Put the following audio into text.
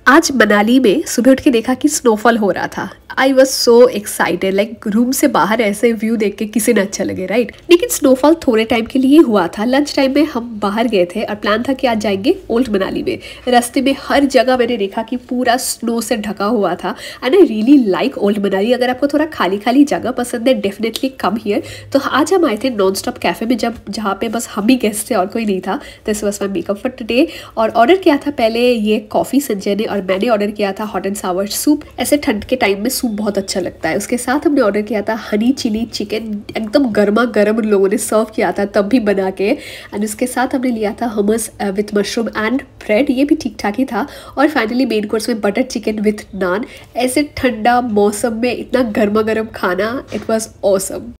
आज मनाली में सुबह उठ के देखा कि स्नोफॉल हो रहा था। I was so excited, like room से बाहर ऐसे व्यू देख के किसी ने अच्छा लगे, राइट। लेकिन स्नोफॉल थोड़े टाइम के लिए हुआ था। लंच टाइम में हम बाहर गए थे और प्लान था कि आज जाएंगे ओल्ड मनाली में। रास्ते में हर जगह मैंने देखा कि पूरा स्नो से ढका हुआ था। And I really like old Manali. अगर आपको थोड़ा खाली खाली जगह पसंद है, डेफिनेटली कम हियर। तो आज हम आए थे नॉन स्टॉप कैफे में, जहाँ पे बस हम ही गेस्ट थे और कोई नहीं था। This was my makeup for today. और ऑर्डर किया था पहले ये कॉफ़ी संजय ने, और मैंने ऑर्डर किया था हॉट एंड सावर सूप। ऐसे ठंड के टाइम में सूप बहुत अच्छा लगता है। उसके साथ हमने ऑर्डर किया था हनी चिली चिकन, एकदम गर्मा गर्म उन लोगों ने सर्व किया था तब भी बना के। एंड उसके साथ हमने लिया था hummus with mushroom and bread, ये भी ठीक ठाक ही था। और फाइनली मेन कोर्स में बटर चिकन विथ नान। ऐसे ठंडा मौसम में इतना गर्मा गर्म खाना, इट वॉज ऑसम।